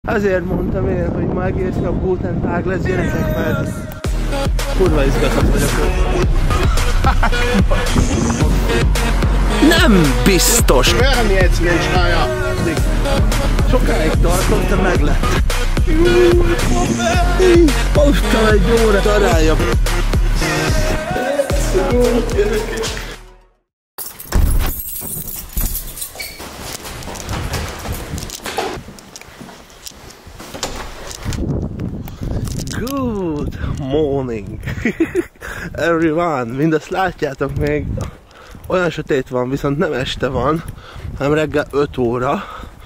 Azért mondtam én, hogy ma egész nap Guten Tag lesz, gyerekek, mert kurva izgatott vagyok. Nem biztos! Sokáig tartott, de meg lett. Hoztam egy óra, darálja. Good morning everyone! Mindezt látjátok, még olyan sötét van, viszont nem este van, hanem reggel 5 óra.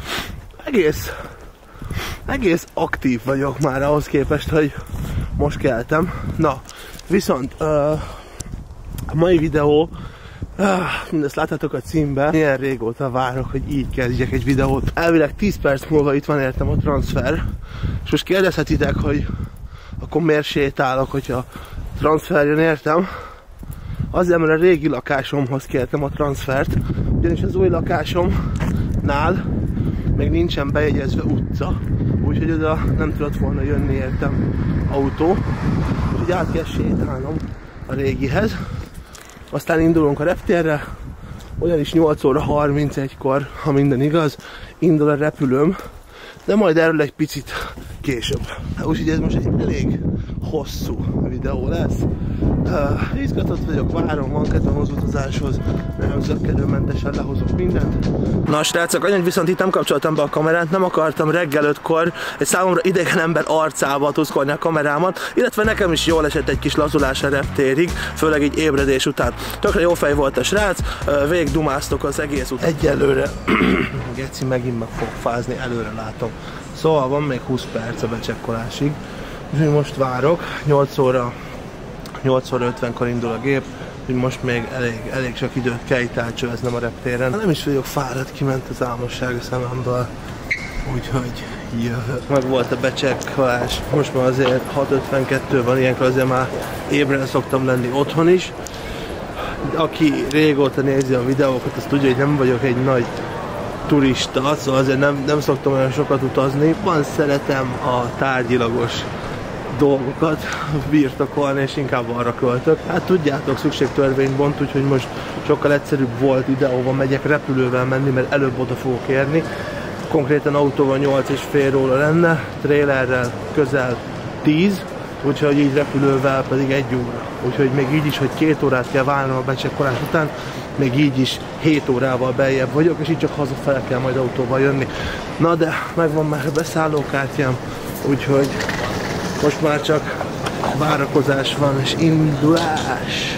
Egész aktív vagyok már ahhoz képest, hogy most keltem. Na, viszont a mai videó, mindezt láthatok a címben, milyen régóta várok, hogy így kezdjek egy videót. Elvileg 10 perc múlva itt van értem a transfer, és most kérdezhetitek, hogy akkor miért sétálok, hogyha transfer jön értem. Azért, mert a régi lakásomhoz kértem a transfert, ugyanis az új lakásomnál még nincsen bejegyezve utca, úgyhogy oda nem tudott volna jönni értem autó, úgyhogy át kell sétálnom a régihez. Aztán indulunk a reptérre, ugyanis 8 óra 31-kor, ha minden igaz, indul a repülőm, de majd erről egy picit később. Úgyhogy ez most egy elég hosszú videó lesz. Izgatott vagyok, várom, van kedvem az utazáshoz, nagyon zökkenőmentesen lehozok mindent. Na srácok, annyit viszont itt nem kapcsoltam be a kamerát, nem akartam reggel 5-kor egy számomra idegen ember arcába tuszkolni a kamerámat, illetve nekem is jól esett egy kis lazulás a reptérig, főleg így ébredés után. Tökre jó fej volt a srác, végig dumáztok az egész utat. Egyelőre, geci megint meg fog fázni, előre látom. Szóval van még 20 perc a becsekkolásig, úgyhogy most várok, 8 óra 50-kor indul a gép, úgyhogy most még elég sok időt kell itt elcsöveznem a reptéren. Nem is vagyok fáradt, kiment az álmosság a szememből, úgyhogy jövök. Meg volt a becsekkolás, most már azért 6:52 van, ilyenkor azért már ébren szoktam lenni otthon is. Aki régóta nézi a videókat, az tudja, hogy nem vagyok egy nagy turista, szóval azért nem szoktam olyan sokat utazni. Van szeretem a tárgyilagos dolgokat birtokolni, és inkább arra költök. Hát tudjátok, szükségtörvény bont, úgyhogy most sokkal egyszerűbb volt ide, ahova megyek repülővel menni, mert előbb oda fogok érni. Konkrétan autóval 8,5 óra lenne, trailerrel közel 10, úgyhogy így repülővel pedig 1 óra. Úgyhogy még így is, hogy 2 órát kell várnom a becsekkolás után, még így is 7 órával beljebb vagyok, és így csak hazafele kell majd autóval jönni. Na de megvan már a beszállókártyám, úgyhogy most már csak várakozás van és indulás.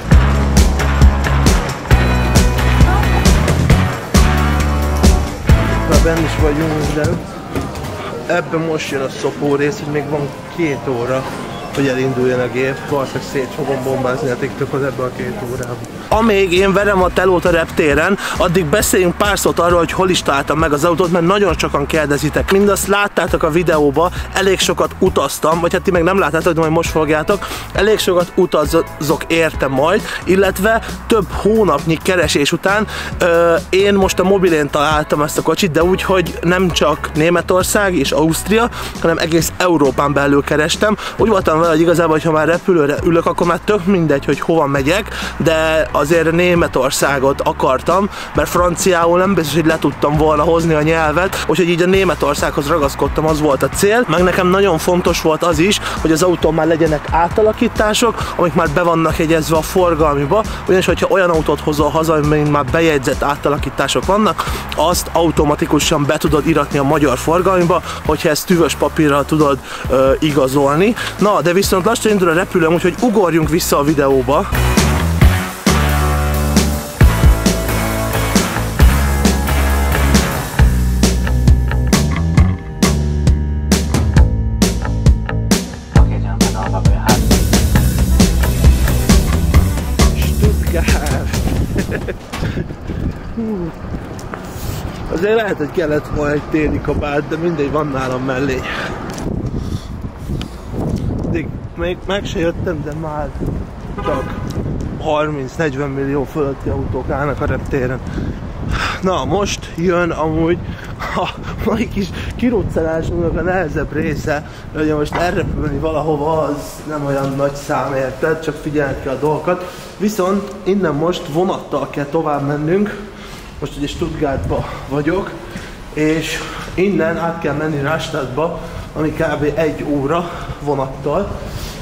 Már benn is vagyunk, de ebben most jön a szopó rész, hogy még van 2 óra, hogy elinduljon a gép. Valószínűleg szét fogom bombázni a TikTokot ebbe a 2 órában. Amíg én verem a telót a reptéren, addig beszéljünk pár szót arról, hogy hol is találtam meg az autót, mert nagyon sokan kérdezitek. Mindazt láttátok a videóba, elég sokat utaztam, vagy hát ti meg nem láttátok, de majd most fogjátok. Elég sokat utazok érte majd, illetve több hónapnyi keresés után én most a mobilén találtam ezt a kocsit, de úgy, hogy nem csak Németország és Ausztria, hanem egész Európán belül kerestem. Úgy voltam vele, hogy igazából, hogyha már repülőre ülök, akkor már tök mindegy, hogy hova megyek, de azért Németországot akartam, mert franciául nem biztos, hogy le tudtam volna hozni a nyelvet, úgyhogy így a Németországhoz ragaszkodtam, az volt a cél. Meg nekem nagyon fontos volt az is, hogy az autón már legyenek átalakítások, amik már be vannak jegyezve a forgalmiba, ugyanis hogyha olyan autót hozol haza, amik már bejegyzett átalakítások vannak, azt automatikusan be tudod iratni a magyar forgalmiba, hogyha ezt tüvös papírral tudod igazolni. Na, de viszont lassan indul a repülőm, úgyhogy ugorjunk vissza a videóba. Azért lehet, hogy kellett volna egy téli kabát, de mindegy, van nálam mellé. Még meg se jöttem, de már csak 30-40 millió fölötti autók állnak a reptéren. Na, most jön amúgy a mai kis kiruccanásunknak a nehezebb része, hogy most elrepülni valahova, az nem olyan nagy szám, érted? Csak figyelni kell a dolgokat. Viszont innen most vonattal kell tovább mennünk. Most ugye Stuttgartba vagyok, és innen át kell menni Rastattba, ami kb. 1 óra vonattal.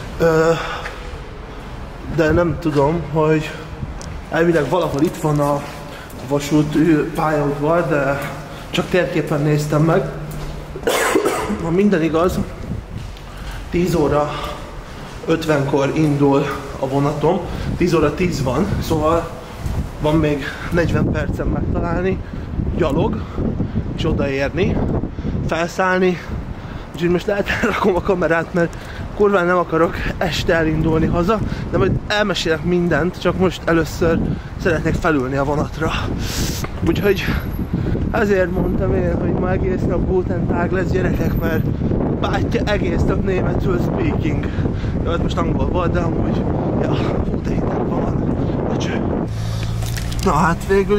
De nem tudom, hogy elvileg valahol itt van a vasút pályaudvar, de csak térképen néztem meg. Ha minden igaz, 10 óra 50-kor indul a vonatom, 10 óra 10 van, szóval van még 40 percen megtalálni, gyalog, és odaérni, felszállni. Úgyhogy most lehet elrakom a kamerát, mert kurván nem akarok este elindulni haza, de majd elmesélek mindent, csak most először szeretnék felülni a vonatra. Úgyhogy ezért mondtam én, hogy ma egész nap Guten Tag lesz, gyerekek, mert bátyja egész nap németül speaking. Jó, hát most angol volt, de amúgy, ja, fú, de hideg van. Na hát végül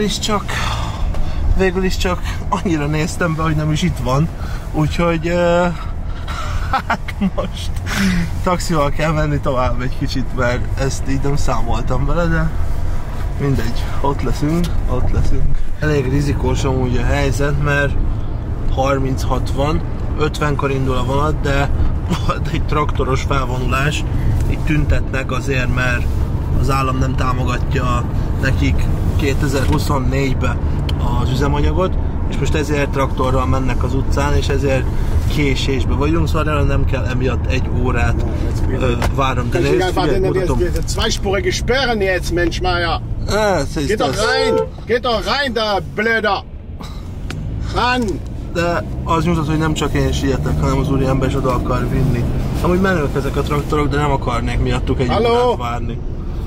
is csak annyira néztem be, hogy nem is itt van. Úgyhogy hát most taxival kell menni tovább egy kicsit, mert ezt így nem számoltam vele, de mindegy, ott leszünk. Elég rizikós amúgy a helyzet, mert 36 van, 50-kor indul a vonat, de volt egy traktoros felvonulás, így tüntetnek azért, mert az állam nem támogatja nekik 2024-be az üzemanyagot, és most ezért traktorral mennek az utcán, és ezért késésbe vagyunk, szóval nem kell emiatt 1 órát várom. De nézd, figyelj, mutatom. Zweispurige Sperren jetzt, Mensch, Meier! Geht doch rein, da blöder! Mann! De az mutat, hogy nem csak én sietek, hanem az úriember is oda akar vinni. Amúgy menők ezek a traktorok, de nem akarnék miattuk 1 órát várni.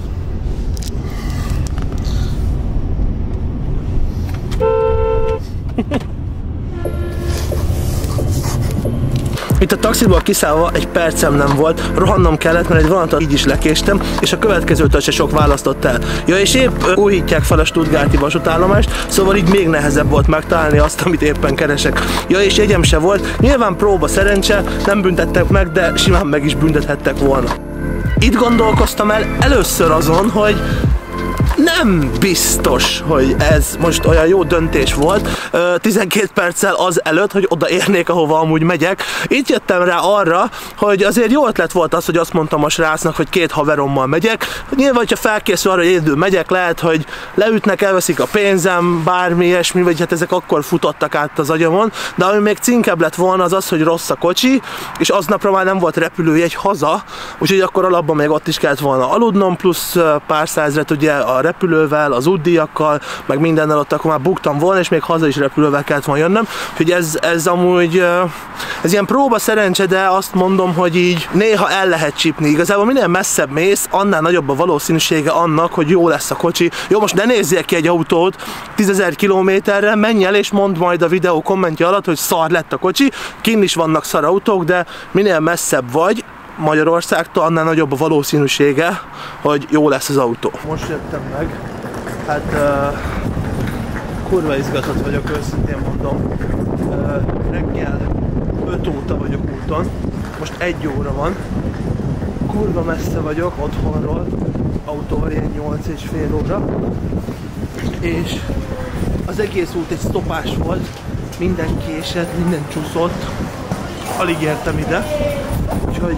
Itt a taxiból kiszállva egy percem nem volt, rohannom kellett, mert egy vonatot így is lekéstem, és a következőtől se sok választott el. Ja, és épp újítják fel a stuttgarti vasútállomást, szóval így még nehezebb volt megtalálni azt, amit éppen keresek. Ja, és jegyem se volt, nyilván próba szerencse, nem büntettek meg, de simán meg is büntethettek volna. Itt gondolkoztam el először azon, hogy nem biztos, hogy ez most olyan jó döntés volt 12 perccel az előtt, hogy odaérnék, ahova amúgy megyek. Itt jöttem rá arra, hogy azért jó ötlet volt az, hogy azt mondtam a srácnak, hogy 2 haverommal megyek. Nyilván, hogyha felkészül arra, hogy egyedül megyek, lehet, hogy leütnek, elveszik a pénzem, bármi ilyesmi, vagy hát ezek akkor futottak át az agyamon. De ami még cinkebb lett volna, az az, hogy rossz a kocsi, és aznapra már nem volt repülőjegy haza, úgyhogy akkor alapban még ott is kellett volna aludnom, plusz pár százret ugye a repülővel, az útdíjakkal, meg mindennel ott akkor már buktam volna, és még haza is repülővel kellett volna jönnöm. Úgyhogy ez amúgy, ez ilyen próba szerencse, de azt mondom, hogy így néha el lehet csípni. Igazából minél messzebb mész, annál nagyobb a valószínűsége annak, hogy jó lesz a kocsi. Jó, most ne nézzél ki egy autót 10 000 kilométerre, menj el és mondd majd a videó kommentje alatt, hogy szar lett a kocsi. Kinn is vannak szar autók, de minél messzebb vagy Magyarországtól, annál nagyobb a valószínűsége, hogy jó lesz az autó. Most jöttem meg, hát kurva izgatott vagyok, őszintén mondom. Reggel 5 óta vagyok úton, most 1 óra van, kurva messze vagyok otthonról, autóval ilyen 8,5 óra, és az egész út egy sztopás volt, minden késett, minden csúszott, alig értem ide, úgyhogy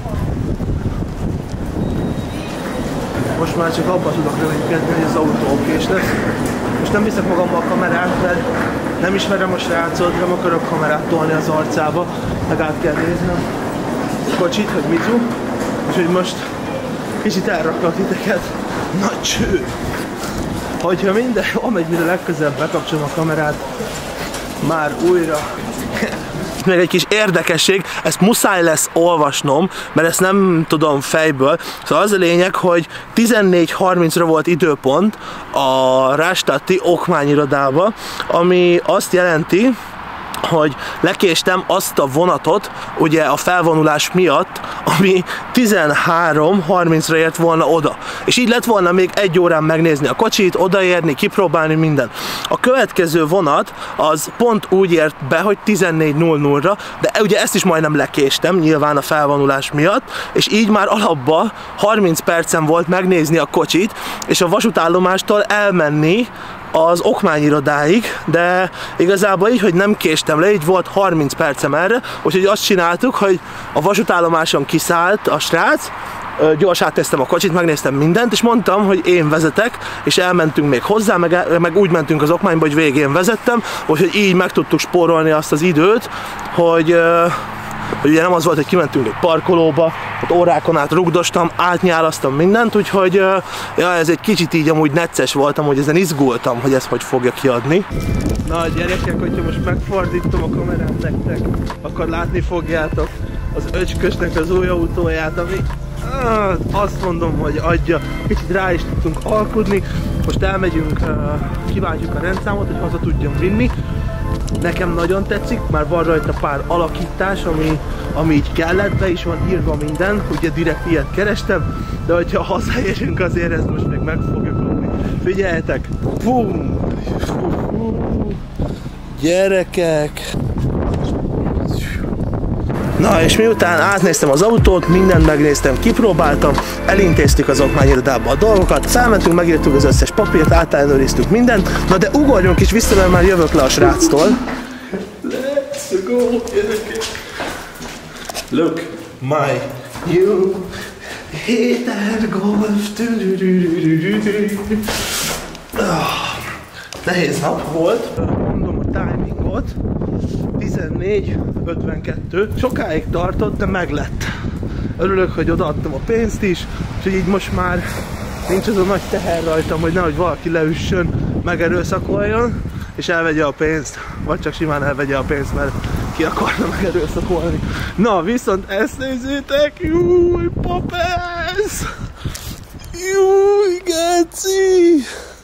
most már csak abban tudok reménykedni, hogy az autó okés lesz. Most nem viszek magammal a kamerát, mert nem ismerem a srácot, nem akarok kamerát tolni az arcába, meg át kell néznem a kocsit, hogy mizu. Úgyhogy most kicsit elraklak titeket. Na cső! Hogyha minden jól megy, mire legközelebb bekapcsolom a kamerát, már újra. Még egy kis érdekesség, ezt muszáj lesz olvasnom, mert ezt nem tudom fejből. Szóval az a lényeg, hogy 14:30-ra volt időpont a rastatti okmányirodába, ami azt jelenti, hogy lekéstem azt a vonatot, ugye a felvonulás miatt, ami 13:30-ra ért volna oda. És így lett volna még 1 órán megnézni a kocsit, odaérni, kipróbálni, minden. A következő vonat az pont úgy ért be, hogy 14:00-ra, de ugye ezt is majdnem lekéstem, nyilván a felvonulás miatt, és így már alapban 30 percem volt megnézni a kocsit, és a vasútállomástól elmenni az okmányirodáig, de igazából így, hogy nem késtem le, így volt 30 percem erre, úgyhogy azt csináltuk, hogy a vasútállomáson kiszállt a srác, gyorsan átnéztem a kocsit, megnéztem mindent, és mondtam, hogy én vezetek, és elmentünk még hozzá, meg úgy mentünk az okmányba, hogy végén vezettem, úgyhogy így meg tudtuk spórolni azt az időt, hogy ugye nem az volt, hogy kimentünk egy parkolóba, ott órákon át rugdostam, átnyálasztam mindent, úgyhogy ja, ez egy kicsit így amúgy necces voltam, hogy ezen izgultam, hogy ez hogy fogja kiadni. Na gyerekek, hogyha most megfordítom a kamerát nektek, akkor látni fogjátok az öcskösnek az új autóját, ami azt mondom, hogy adja. Kicsit rá is tudtunk alkudni. Most elmegyünk, kiváltjuk a rendszámot, hogy haza tudjam vinni. Nekem nagyon tetszik, már van rajta pár alakítás, ami így kellett, be is van írva minden, ugye direkt ilyet kerestem, de hogyha hazaérünk azért ez most még meg fogja kapni. Figyeljetek! Bum! Gyerekek! Na és miután átnéztem az autót, mindent megnéztem, kipróbáltam, elintéztük az okmányirodába a dolgokat, felmentünk, megírtuk az összes papírt, átellenőriztük mindent, na de ugorjunk is vissza, mert már jövök le a sráctól. Let's go, gyerekek! Look, my new héter golf. Nehéz nap volt, mondom a timingot. 14:52. Sokáig tartott, de meglett. Örülök, hogy odaadtam a pénzt is, úgyhogy így most már nincs az a nagy teher rajtam, hogy nehogy valaki leüssön, megerőszakoljon, és elvegye a pénzt. Vagy csak simán elvegye a pénzt, mert ki akarna megerőszakolni. Na, viszont ezt nézzétek! Júj, papász! Júj, geci!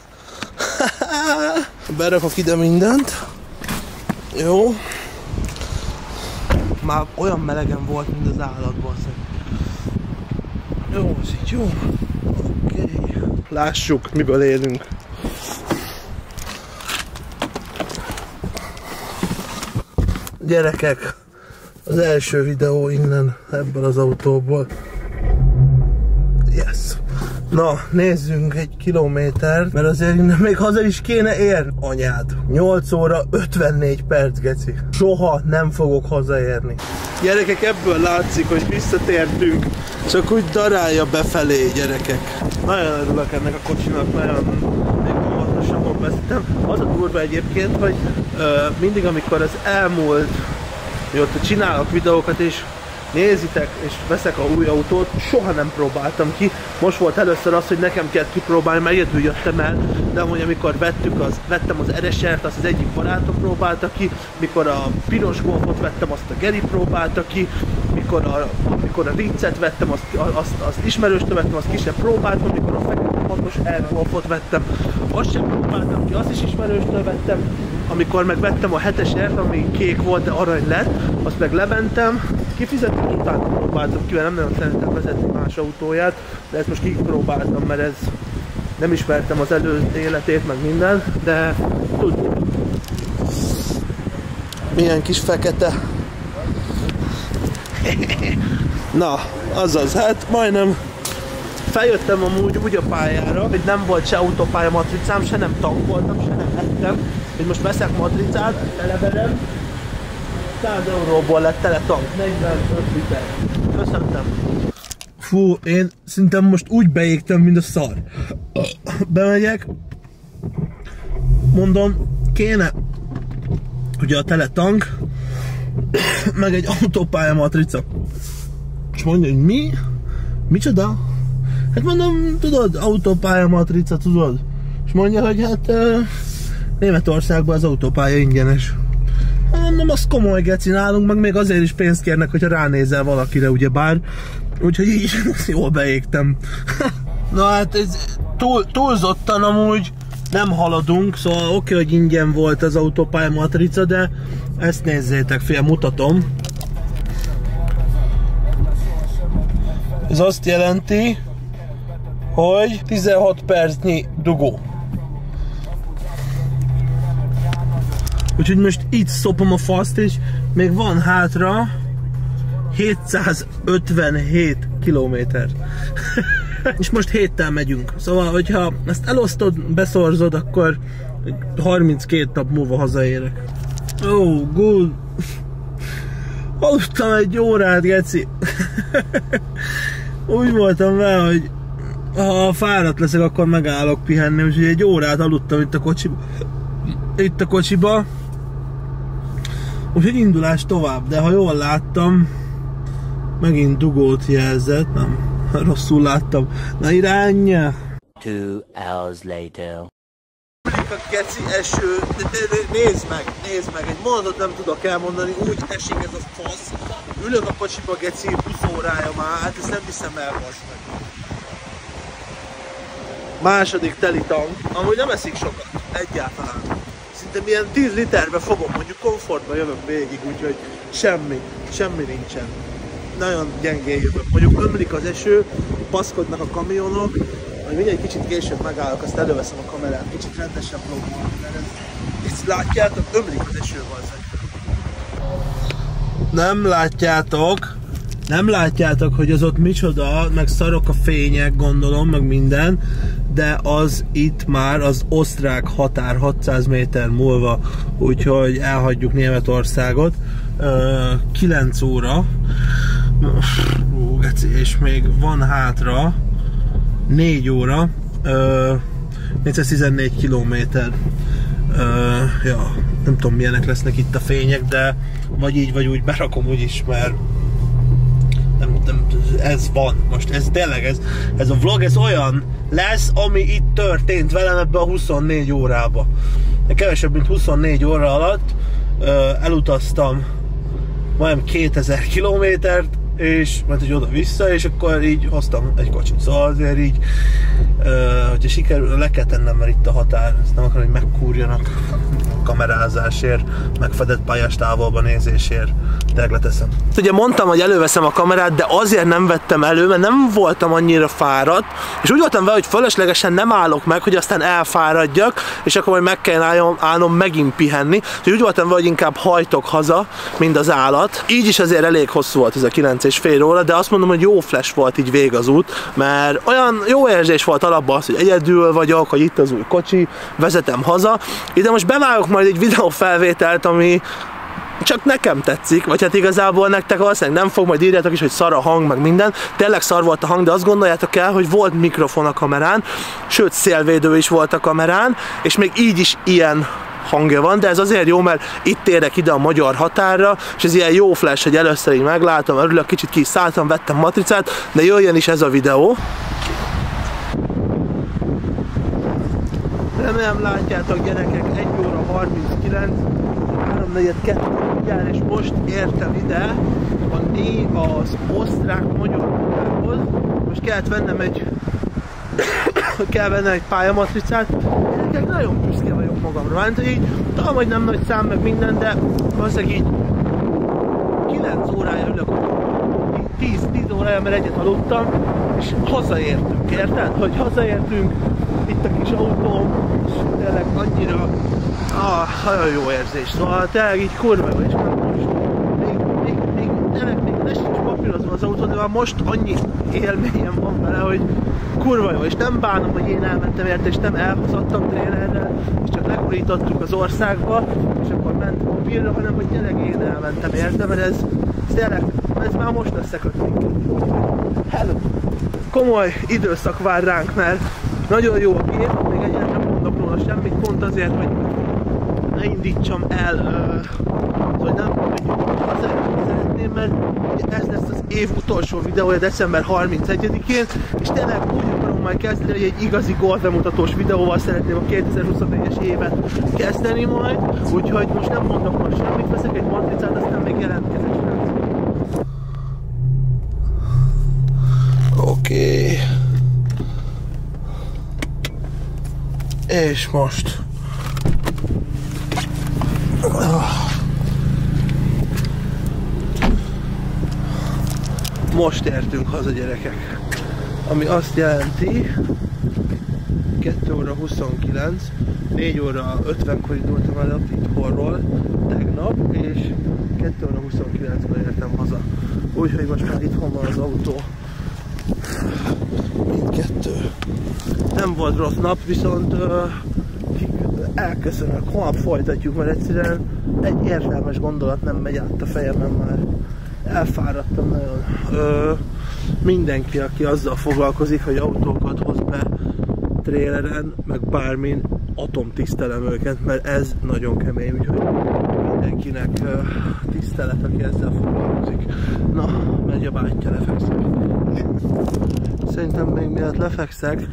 Berakok ide mindent. Jó. Már olyan melegen volt, mint az állatban. Jó, ez így jó. Oké. Lássuk, miből élünk. Gyerekek, az első videó innen, ebből az autóból. Yes. Na, nézzünk 1 kilométert, mert azért innen még haza is kéne érni. Anyád, 8 óra 54 perc, geci. Soha nem fogok hazaérni. Gyerekek, ebből látszik, hogy visszatértünk, csak úgy darálja befelé, gyerekek. Nagyon örülök ennek a kocsinak, nagyon még óvatosabban vezetem. Az a durva egyébként, hogy mindig amikor az elmúlt, mióta csinálok videókat és nézitek, és veszek a új autót, soha nem próbáltam ki. Most volt először az, hogy nekem kellett kipróbálni, mert egyedül jöttem el, de amúgy amikor vettem az RSR-t, azt az egyik barátom próbálta ki, mikor a piros Golfot vettem, azt a Geri próbálta ki, mikor a Ritzet vettem, azt ismerőstől vettem, azt ki sem próbáltam, mikor a fekete 6-os R-Golfot vettem, azt sem próbáltam ki, azt is ismerőstől vettem, amikor meg vettem a 7-es R-t, ami kék volt, de arany lett, azt meg lementem, kifizettem, utána próbáltam ki, mert nem nagyon szeretem vezetni más autóját, de ezt most kipróbáltam, mert ez nem ismertem az előző életét, meg minden, de tudjuk. Milyen kis fekete. Na, azaz, hát majdnem feljöttem amúgy úgy a pályára, hogy nem volt se autópálya matricám, se nem tankoltam, se nem ettem, hogy most veszek matricát, televerem, 100 euróból lett tele tank, 45 liter. Köszöntem. Fú, én szerintem most úgy beégtem, mint a szar. Bemegyek, mondom, kéne ugye a tele tank, meg egy autópálya matrica. És mondja, hogy mi? Micsoda? Hát mondom, tudod, autópálya matrica, tudod? És mondja, hogy hát Németországban az autópálya ingyenes. Mondom, az komoly geci nálunk, meg még azért is pénzt kérnek, hogyha ránézel valakire, ugyebár. Úgyhogy így jól beégtem. Na hát ez túlzottan amúgy nem haladunk, szóval oké, hogy ingyen volt az autópálya matrica, de ezt nézzétek, fél mutatom. Ez azt jelenti, hogy 16 percnyi dugó. Úgyhogy most itt szopom a faszt, és még van hátra 757 kilométer. És most héttel megyünk. Szóval, hogyha ezt elosztod, beszorzod, akkor 32 nap múlva hazaérek. Oh, good. Aludtam egy órát, geci. Úgy voltam vele, hogy ha fáradt leszek, akkor megállok pihenni. Úgyhogy egy órát aludtam itt a kocsiba. Úgyhogy indulás tovább, de ha jól láttam, megint dugót jelzett, nem, rosszul láttam. Na irányja! 2 hours later. A geci eső, nézd meg, egy mondatot nem tudok elmondani, úgy esik ez a fasz. Ülök a kocsiba, geci, 20 órája már, hát ezt nem hiszem el, most meg. Második teli tank, amúgy nem eszik sokat, egyáltalán. Szinte milyen 10 literbe fogom, mondjuk komfortba jövök végig, úgyhogy semmi nincsen. Nagyon gyengén jövök, mondjuk ömlik az eső, paszkodnak a kamionok, majd mindjárt kicsit később megállok, azt előveszem a kamerát, kicsit rendesebb vlogban, mert ezt látjátok, ömlik az eső, valószínűleg. Nem látjátok, hogy az ott micsoda, meg szarok a fények, gondolom, meg minden, de az itt már az osztrák határ 600 méter múlva, úgyhogy elhagyjuk Németországot. 9 óra, és még van hátra 4 óra, 414 kilométer. Ja, nem tudom milyenek lesznek itt a fények, de vagy így vagy úgy berakom úgyis, mert ez van most, ez tényleg, ez a vlog, ez olyan lesz, ami itt történt velem ebbe a 24 órába. Kevesebb, mint 24 óra alatt elutaztam majdnem 2000 kilométert, és ment egy oda-vissza, és akkor így hoztam egy kocsit. Szóval azért így, hogyha sikerül, le kell tennem, mert itt a határ, ezt nem akarom, hogy megkúrjanak kamerázásért, megfedett pályás távolban nézésért, tényleg leteszem. Ugye mondtam, hogy előveszem a kamerát, de azért nem vettem elő, mert nem voltam annyira fáradt, és úgy voltam vele, hogy fölöslegesen nem állok meg, hogy aztán elfáradjak, és akkor majd meg kell állnom megint pihenni. Úgyhogy úgy voltam vele, hogy inkább hajtok haza, mint az állat. Így is azért elég hosszú volt ez a 9,5 óra, de azt mondom, hogy jó flash volt így vég az út, mert olyan jó érzés volt alapban az, hogy egyedül vagyok, hogy itt az új kocsi, vezetem haza. Ide most bevágok majd egy videófelvételt, ami csak nekem tetszik, vagy hát igazából nektek valószínűleg nem fog, majd írjátok is, hogy szar a hang, meg minden. Tényleg szar volt a hang, de azt gondoljátok el, hogy volt mikrofon a kamerán, sőt szélvédő is volt a kamerán, és még így is ilyen hangja van, de ez azért jó, mert itt érek ide a magyar határra, és ez ilyen jó flash, hogy először így meglátom, örülök, kicsit ki is szálltam, vettem matricát, de jöjjön is ez a videó. Remélem látjátok, gyerekek, 1 óra 39, 3:42 és most értem ide az osztrák-magyar határhoz. Most kellett vennem egy pályamatricát. Gyerekek, nagyon büszke vagyok magamra. Hát, hogy így, tudom, hogy nem nagy szám meg minden, de valószínűleg így 9 órája ülök, 10 órája, mert egyet aludtam, és hazaértünk, érted? Hogy hazaértünk, itt a kis autóm, és tényleg annyira nagyon jó érzés, szóval tényleg így kurva jó, és már most még ne sincs papírozva az autó, de már most annyi élményem van vele, hogy kurva jó, és nem bánom, hogy én elmentem érte, és nem elhozattam trélerrel, és csak leborítottuk az országba, és akkor ment papírra, hanem hogy tényleg én elmentem érte, mert ez tényleg, ez már most összeköt minket. Hello! Komoly időszak vár ránk, mert nagyon jó a gép, még egyáltalán nem mondok róla semmit, pont azért, hogy ne indítsam el, hogy nem, hogy azért szeretném, mert ez lesz az év utolsó videója december 31-én, és tényleg úgy akarom majd kezdeni, hogy egy igazi gólbemutatós videóval szeretném a 2024-es évet kezdeni majd, úgyhogy most nem mondok majd semmit, veszek egy matricát, aztán még jelentkezek. Oké. És most most értünk haza, gyerekek, ami azt jelenti 2 óra 29, 4 óra 50-kor indultam el itthonról tegnap, és 2 óra 29-kor értem haza. Úgyhogy most már itthon van az autó. Mindkettő. Nem volt rossz nap, viszont elköszönök, holnap folytatjuk, mert egyszerűen egy értelmes gondolat nem megy át a fejemen már. Elfáradtam nagyon. Mindenki, aki azzal foglalkozik, hogy autókat hoz be tréleren, meg bármin, atomtisztelem őket, mert ez nagyon kemény, úgyhogy mindenkinek tisztelet, aki ezzel foglalkozik. Na, megy a bátyja, lefekszek. Szerintem még mielőtt lefekszek,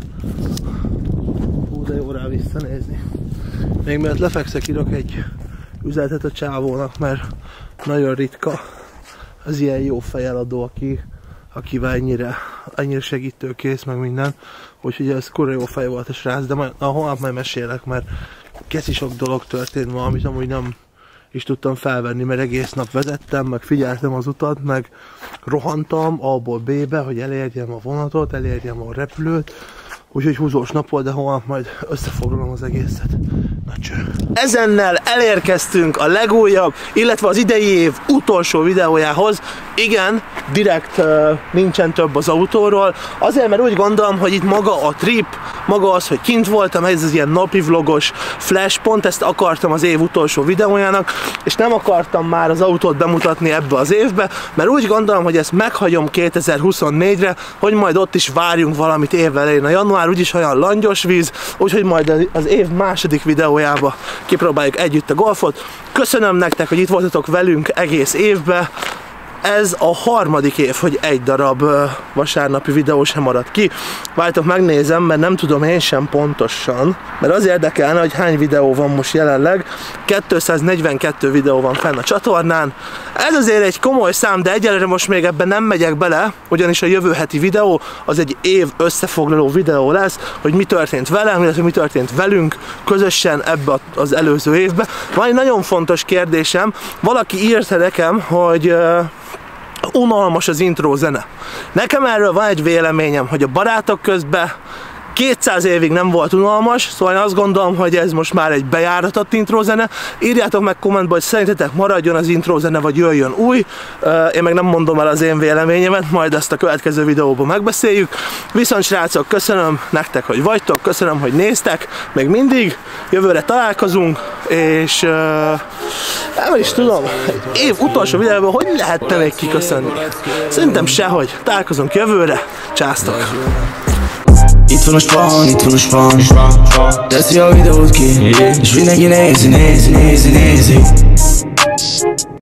hú, de jó rá visszanézni. Még mielőtt lefekszek, írok egy üzenetet a csávónak, mert nagyon ritka az ilyen jó fejeladó, akivel ennyire segítőkész, meg minden. Úgyhogy ez kurva jó fej volt a srác, de majd, holnap majd mesélek, mert keci sok dolog történt ma, amit amúgy nem is tudtam felvenni, mert egész nap vezettem, meg figyeltem az utat, meg rohantam A-ból B-be, hogy elérjem a vonatot, elérjem a repülőt. Úgyhogy húzós nap volt, de holnap majd összefoglalom az egészet. Na cső. Ezennel elérkeztünk a legújabb, illetve az idei év utolsó videójához. Igen, direkt nincsen több az autóról. Azért, mert úgy gondolom, hogy itt maga a trip, maga az, hogy kint voltam, ez az ilyen napi vlogos flash, pont ezt akartam az év utolsó videójának, és nem akartam már az autót bemutatni ebbe az évbe, mert úgy gondolom, hogy ezt meghagyom 2024-re, hogy majd ott is várjunk valamit évelején. A január úgyis olyan langyos víz, úgyhogy majd az év második videójába kipróbáljuk együtt a Golfot. Köszönöm nektek, hogy itt voltatok velünk egész évben. Ez a harmadik év, hogy egy darab vasárnapi videó sem maradt ki. Várjátok, megnézem, mert nem tudom én sem pontosan, mert az érdekelne, hogy hány videó van most jelenleg. 242 videó van fenn a csatornán. Ez azért egy komoly szám, de egyelőre most még ebben nem megyek bele, ugyanis a jövő heti videó az egy év összefoglaló videó lesz, hogy mi történt velem, illetve mi történt velünk közösen ebbe az előző évben. Van egy nagyon fontos kérdésem, valaki írta nekem, hogy unalmas az intro zene. Nekem erről van egy véleményem, hogy a barátok közben 200 évig nem volt unalmas, szóval én azt gondolom, hogy ez most már egy bejáratott intrózene. Írjátok meg kommentben, hogy szerintetek maradjon az intrózene, vagy jöjjön új. Én meg nem mondom el az én véleményemet, majd ezt a következő videóban megbeszéljük. Viszont srácok, köszönöm nektek, hogy vagytok, köszönöm, hogy néztek, még mindig. Jövőre találkozunk, és nem is tudom, év utolsó videóban hogy lehetne még kiköszönni? Szerintem sehogy. Találkozunk jövőre, császtok! Itt van a spán, teszi a videót ki, és mindenki nézi